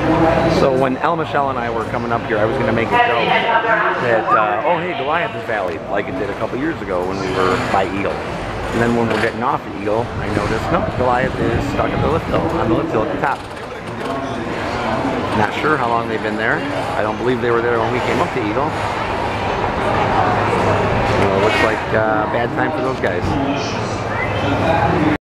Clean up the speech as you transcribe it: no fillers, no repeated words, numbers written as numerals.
So when El Michelle and I were coming up here, I was going to make a joke that, oh hey, Goliath is valley, like it did a couple years ago when we were by Eagle. And then when we're getting off the Eagle, I noticed, no, Goliath is stuck at the lift hill, on the lift hill at the top. Not sure how long they've been there. I don't believe they were there when we came up to Eagle. Looks like a bad time for those guys.